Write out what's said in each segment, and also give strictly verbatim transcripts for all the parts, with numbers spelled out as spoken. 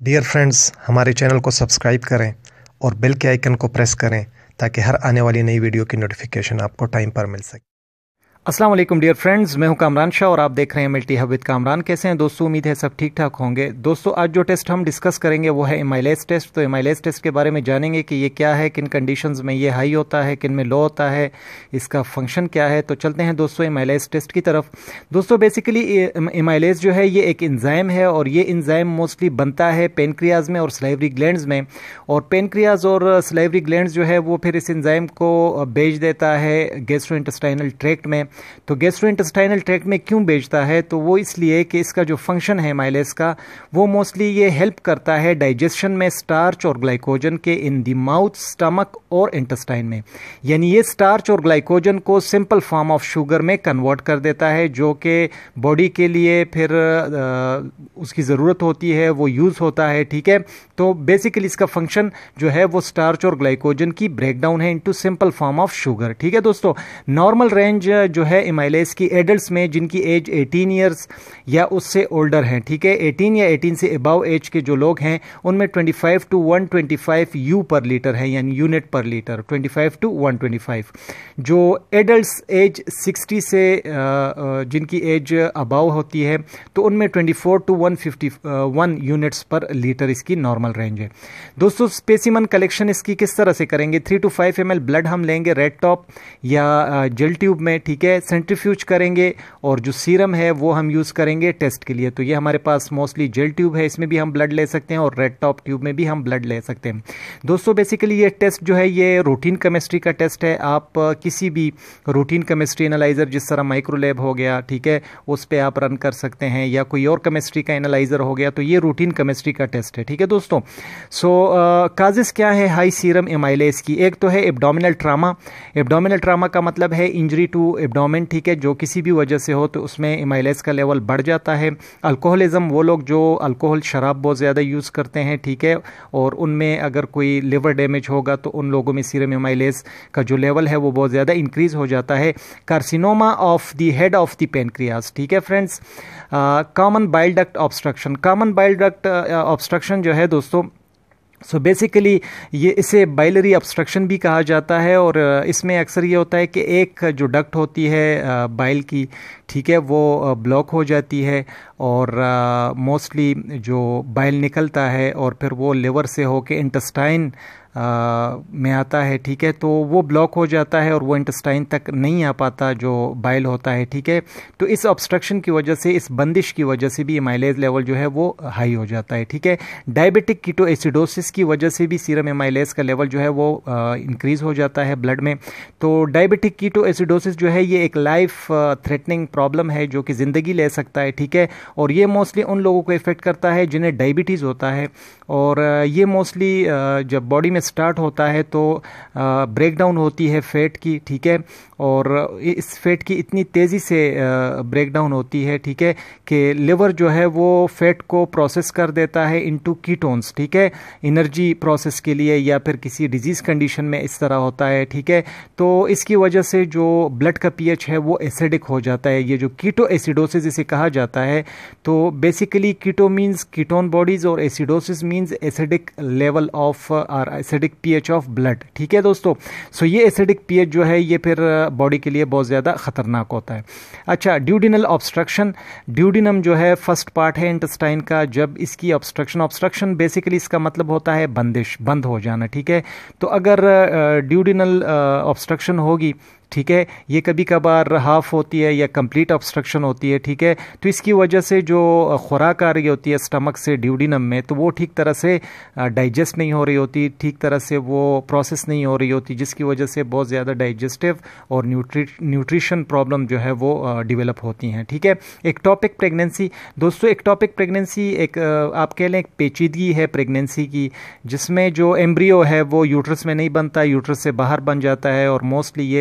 Dear friends, हमारे channel को subscribe करें और बेल के आइकन को प्रेस करें ताकि हर आने वाली नई वीडियो की नोटिफिकेशन आपको टाइम पर मिल सके। अस्सलाम वालेकुम डियर फ्रेंड्स, मैं हूं कामरान शाह और आप देख रहे हैं मल्टी हब विद कामरान। कैसे हैं दोस्तों? उम्मीद है सब ठीक ठाक होंगे। दोस्तों आज जो टेस्ट हम डिस्कस करेंगे वो है एमाइलेज टेस्ट। तो एमाइलेज टेस्ट के बारे में जानेंगे कि ये क्या है, किन कंडीशंस में ये हाई होता है, किन में लो होता है, इसका फंक्शन क्या है। तो चलते हैं दोस्तों एमाइलेज टेस्ट की तरफ। दोस्तों बेसिकली एमाइलेज जो है ये एक एंजाइम है और ये एंजाइम मोस्टली बनता है पेनक्रियाज में और सलाइवरी ग्लैंड्स में। और पेनक्रियाज और सलाइवरी ग्लैंड्स जो है वो फिर इस एंजाइम को भेज देता है गैस्ट्रो इंटेस्टाइनल ट्रैक्ट में। तो गैस्ट्रो इंटेस्टाइनल ट्रैक्ट में क्यों भेजता है? तो वो इसलिए कि इसका जो फंक्शन है एमाइलेज का वो मोस्टली ये हेल्प करता है डाइजेशन में स्टार्च और ग्लाइकोजन के इन द माउथ, स्टमक और इंटेस्टाइन में। यानी ये स्टार्च और ग्लाइकोजन को सिंपल फॉर्म ऑफ शुगर में कन्वर्ट कर देता है, जो कि बॉडी के लिए फिर आ, उसकी ज़रूरत होती है, वो यूज़ होता है। ठीक है, तो बेसिकली इसका फंक्शन जो है वो स्टार्च और ग्लाइकोजन की ब्रेकडाउन है into simple form of sugar. ठीक है दोस्तों, नॉर्मल रेंज जो है एमाइलेज की एडल्ट्स में जिनकी एज अठारह इयर्स या उससे ओल्डर हैं, ठीक है, अठारह या अठारह से अबव एज के जो लोग हैं उनमें पच्चीस टू एक सौ पच्चीस यू पर लीटर है, यानी यूनिट पर लीटर पच्चीस टू एक सौ पच्चीस। जो एडल्ट्स एज साठ से जिनकी एज अबव होती है तो उनमें चौबीस टू एक सौ इक्यावन यूनिट्स पर लीटर इसकी नॉर्मल रेंज है। दोस्तों स्पेसिमन कलेक्शन इसकी किस तरह से करेंगे? Three two five M L blood हम लेंगे रेड टॉप या जेल ट्यूब में, ठीक है, सेंट्रीफ्यूज करेंगे और जो सीरम है वो हम यूज़ करेंगे टेस्ट के लिए। तो ये हमारे पास मोस्टली जेल ट्यूब है, इसमें भी हम ब्लड ले सकते हैं और रेड टॉप ट्यूब में भी हम ब्लड ले सकते हैं। दोस्तों बेसिकली ये टेस्ट जो है ये रूटीन केमिस्ट्री का टेस्ट है। आप किसी भी रूटीन केमिस्ट्री एनालाइजर जिस तरह माइक्रोलैब हो गया, ठीक है, उस पर आप रन कर सकते हैं, या कोई और केमिस्ट्री का एनालाइजर हो गया, तो ये रूटीन केमिस्ट्री का टेस्ट है। ठीक है दोस्तों, सो काजेस क्या है हाई सीरम एमाइलेज की? एक तो है एब्डोमिनल ट्रामा। एब्डोमिनल ट्रामा का मतलब है इंजरी टू एब्डोमेन, ठीक है, जो किसी भी वजह से हो तो उसमें एमाइलेज का लेवल बढ़ जाता है। अल्कोहलिज्म, वो लोग जो अल्कोहल शराब बहुत ज़्यादा यूज़ करते हैं, ठीक है, और उनमें अगर कोई लिवर डैमेज होगा तो उन लोगों में सीरम एमाइलेज का जो लेवल है वो बहुत ज़्यादा इंक्रीज हो जाता है। Carcinoma of the head of the pancreas, ठीक है friends. Common bile duct obstruction, common bile duct obstruction जो है दोस्तों, सो so बेसिकली ये इसे बाइलरी ऑब्स्ट्रक्शन भी कहा जाता है। और इसमें अक्सर ये होता है कि एक जो डक्ट होती है बाइल की, ठीक है, वो ब्लॉक हो जाती है और मोस्टली जो बाइल निकलता है और फिर वो लिवर से होके इंटेस्टाइन आ, में आता है, ठीक है, तो वो ब्लॉक हो जाता है और वो इंटेस्टाइन तक नहीं आ पाता जो बाइल होता है। ठीक है, तो इस ऑब्स्ट्रक्शन की वजह से, इस बंदिश की वजह से भी एमाइलेज लेवल जो है वो हाई हो जाता है। ठीक है, डायबिटिक कीटोएसिडोसिस की वजह से भी सीरम एमाइलेज का लेवल जो है वो इंक्रीज हो जाता है ब्लड में। तो डायबिटिक कीटोएसिडोसिस जो है ये एक लाइफ थ्रेटनिंग प्रॉब्लम है जो कि ज़िंदगी ले सकता है। ठीक है, और ये मोस्टली उन लोगों को इफेक्ट करता है जिन्हें डायबिटीज़ होता है। और ये मोस्टली जब बॉडी में स्टार्ट होता है तो ब्रेक डाउन होती है फैट की, ठीक है, और इस फैट की इतनी तेज़ी से ब्रेक डाउन होती है, ठीक है, कि लिवर जो है वो फैट को प्रोसेस कर देता है इनटू कीटोन्स, ठीक है, एनर्जी प्रोसेस के लिए, या फिर किसी डिजीज़ कंडीशन में इस तरह होता है। ठीक है, तो इसकी वजह से जो ब्लड का पीएच है वो एसिडिक हो जाता है, ये जो कीटो एसिडोसिस इसे कहा जाता है। तो basically keto means ketone bodies और acidosis means acidic level of और एसिडिक पीएच ऑफ ब्लड। ठीक है दोस्तों, सो ये एसिडिक पीएच जो है ये फिर बॉडी के लिए बहुत ज़्यादा खतरनाक होता है। अच्छा, ड्यूडिनल ऑब्स्ट्रक्शन, ड्यूडिनम जो है फर्स्ट पार्ट है इंटेस्टाइन का। जब इसकी ऑब्स्ट्रक्शन, ऑब्स्ट्रक्शन बेसिकली इसका मतलब होता है बंदिश, बंद हो जाना, ठीक है, तो अगर ड्यूडिनल ऑब्स्ट्रक्शन होगी, ठीक है, ये कभी कभार हाफ होती है या कंप्लीट ऑब्स्ट्रक्शन होती है, ठीक है, तो इसकी वजह से जो खुराक आ रही होती है स्टमक से ड्यूडिनम में तो वो ठीक तरह से डाइजेस्ट नहीं हो रही होती, ठीक तरह से वो प्रोसेस नहीं हो रही होती, जिसकी वजह से बहुत ज़्यादा डाइजेस्टिव और न्यूट्रि न्यूट्रिशन प्रॉब्लम जो है वो डेवलप होती हैं। ठीक है, एक्टोपिक प्रेगनेंसी, दोस्तों एक्टोपिक प्रेगनेंसी एक आप कह लें एक पेचीदगी है प्रेगनेंसी की, जिसमें जो एम्ब्रियो है वो यूट्रस में नहीं बनता, यूट्रस से बाहर बन जाता है और मोस्टली ये ज़्यादातर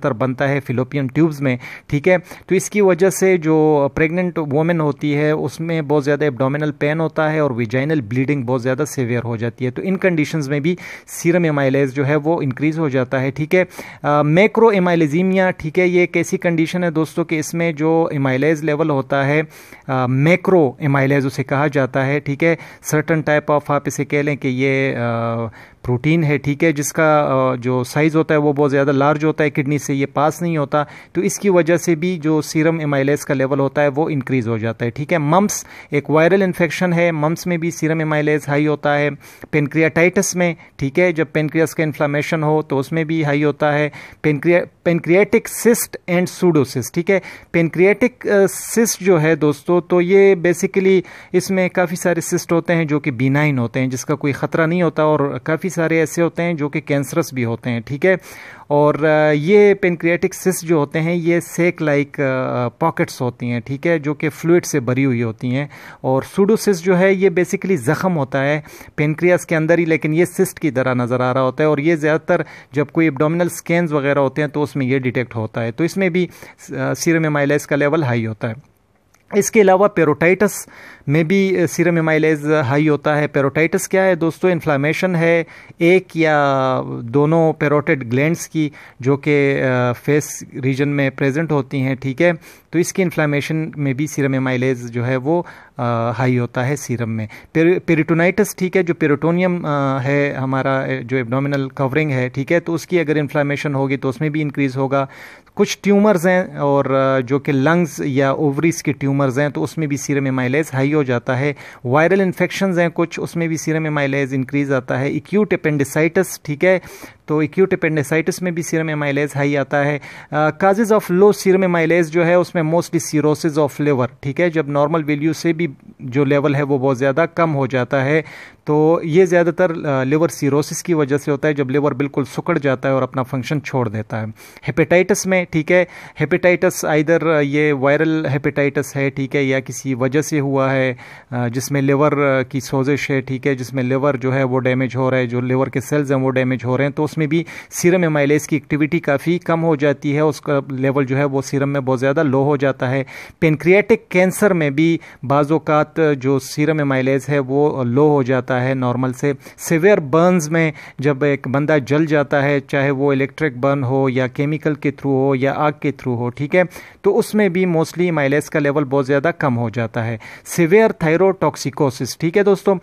ज़्यादातर बनता है फिलोपियन ट्यूब्स में, ठीक है। तो इसकी वजह से जो प्रेग्नेंट वोमेन होती है उसमें बहुत ज़्यादा एब्डोमिनल पेन होता है और विजाइनल ब्लीडिंग बहुत ज़्यादा सीवियर हो जाती है। तो इन कंडीशंस में भी सीरम एमाइलेज जो है वो इंक्रीज़ हो जाता है, ठीक है। मैक्रो एमाइलेजीमिया, ठीक है, ये एक ऐसी कंडीशन है दोस्तों कि इसमें जो एमाइलेज लेवल होता है मैक्रो एमाइलेज उसे कहा जाता है, ठीक है। सर्टन टाइप ऑफ आप इसे कह लें कि ये आ, प्रोटीन है, ठीक है, जिसका जो साइज़ होता है वो बहुत ज़्यादा लार्ज होता है, किडनी से ये पास नहीं होता। तो इसकी वजह से भी जो सीरम एमाइलेज का लेवल होता है वो इंक्रीज़ हो जाता है, ठीक है। मम्स एक वायरल इन्फेक्शन है, मम्स में भी सीरम एमाइलेज हाई होता है। पेनक्रियाटाइटिस में, ठीक है, जब पेनक्रियास का इन्फ्लामेशन हो तो उसमें भी हाई होता है। Pancreas pancreatic cyst and pseudocysts, ठीक है। पेनक्रियाटिक सिस्ट जो है दोस्तों, तो ये बेसिकली इसमें काफ़ी सारे सिस्ट होते हैं जो कि बिनाइन होते हैं, जिसका कोई ख़तरा नहीं होता, और काफ़ी सारे ऐसे होते हैं जो कि कैंसरस भी होते हैं, ठीक है। और ये पेनक्रियाटिक सिस्ट जो होते हैं ये सेक लाइक पॉकेट्स होती हैं, ठीक है, जो कि फ्लूइड से भरी हुई होती हैं। और सूडोसिस जो है ये बेसिकली ज़ख़म होता है पेनक्रियास के अंदर ही, लेकिन ये सिस्ट की तरह नज़र आ रहा होता है, और ये ज़्यादातर जब कोई एब्डोमिनल स्कैन्स वगैरह होते हैं तो उसमें ये डिटेक्ट होता है। तो इसमें भी सीरम एमाइलेज का लेवल हाई होता है। इसके अलावा पेरोटाइटिस में भी सीरम एमाइलेज हाई होता है। पेरोटाइटिस क्या है दोस्तों? इन्फ्लामेशन है एक या दोनों पेरोटिड ग्लैंड्स की, जो कि फेस रीजन में प्रेजेंट होती हैं, ठीक है। तो इसकी इन्फ्लामेशन में भी सीरम एमाइलेज जो है वो हाई होता है सीरम में। पेर, पेरिटोनाइटिस, ठीक है, जो पेरिटोनियम है हमारा जो एब्डोमिनल कवरिंग है, ठीक है, तो उसकी अगर इन्फ्लामेशन होगी तो उसमें भी इंक्रीज़ होगा। कुछ ट्यूमर्स हैं और जो कि लंग्स या ओवरीज के ट्यूमर्स हैं तो उसमें भी सीरम एमाइलेज हाई हो जाता है। वायरल इन्फेक्शंस हैं कुछ, उसमें भी सीरम एमाइलेज इंक्रीज आता है। एक्यूट अपेंडिसाइटिस, ठीक है, तो एक्यूट अपेंडिसाइटिस में भी सीरम एमाइलेज हाई आता है। Causes of low serum amylase जो है उसमें मोस्टली सीरोसिस ऑफ लिवर, ठीक है, जब नॉर्मल वैल्यू से भी जो लेवल है वो बहुत ज़्यादा कम हो जाता है। तो ये ज़्यादातर लिवर सीरोसिस की वजह से होता है, जब लिवर बिल्कुल सुकड़ जाता है और अपना फंक्शन छोड़ देता है। हेपेटाइटिस में, ठीक है, हेपेटाइटिस आइदर ये वायरल हेपेटाइटिस है, ठीक है, या किसी वजह से हुआ है जिसमें लिवर की सोजिश है, ठीक है, जिसमें लिवर जो है वो डैमेज हो रहा है, जो लिवर के सेल्स हैं वो डैमेज हो रहे हैं, तो उसमें भी सीरम एमाइलेज की एक्टिविटी काफ़ी कम हो जाती है, उसका लेवल जो है वो सीरम में बहुत ज़्यादा लो हो जाता है। पेनक्रियाटिक कैंसर में भी बाज़ोकात जो सीरम एमाइलेज है वो लो हो जाता है नॉर्मल से। सिवियर बर्न्स में जब एक बंदा जल जाता है, चाहे वो इलेक्ट्रिक बर्न हो या केमिकल के थ्रू हो या आग के थ्रू हो, ठीक है, तो उसमें भी मोस्टली एमाइलेज का लेवल बहुत ज़्यादा कम हो जाता है। सिवियर थायरोटॉक्सिकोसिस, ठीक है दोस्तों,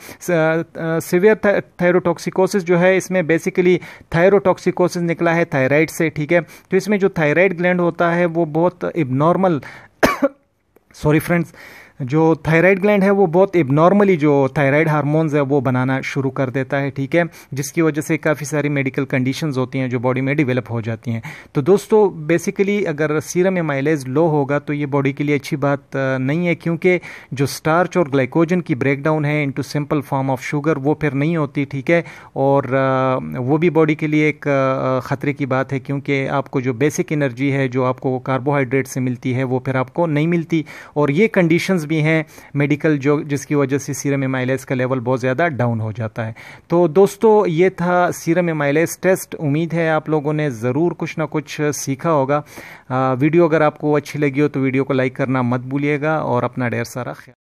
सिवियर थायरोटॉक्सिकोसिस जो है इसमें बेसिकली थायरोटॉक्सिकोसिस निकला है थायराइड से, ठीक है। तो इसमें जो थायराइड ग्लैंड होता है वो बहुत इबनॉर्मल सॉरी फ्रेंड्स जो थायराइड ग्लैंड है वो बहुत इबनॉर्मली जो थायराइड हार्मोन्स है वो बनाना शुरू कर देता है, ठीक है, जिसकी वजह से काफ़ी सारी मेडिकल कंडीशंस होती हैं जो बॉडी में डेवलप हो जाती हैं। तो दोस्तों बेसिकली अगर सीरम एमाइलेज लो होगा तो ये बॉडी के लिए अच्छी बात नहीं है, क्योंकि जो स्टार्च और ग्लाइकोजन की ब्रेकडाउन है into simple form of sugar वो फिर नहीं होती, ठीक है, और वो भी बॉडी के लिए एक ख़तरे की बात है, क्योंकि आपको जो बेसिक एनर्जी है जो आपको कार्बोहाइड्रेट से मिलती है वो फिर आपको नहीं मिलती, और ये कंडीशंस भी हैं मेडिकल जो जिसकी वजह से सीरम एमाइलेज का लेवल बहुत ज़्यादा डाउन हो जाता है। तो दोस्तों ये था सीरम एमाइलेज टेस्ट। उम्मीद है आप लोगों ने ज़रूर कुछ ना कुछ सीखा होगा। आ, वीडियो अगर आपको अच्छी लगी हो तो वीडियो को लाइक करना मत भूलिएगा और अपना ढेर सारा ख्याल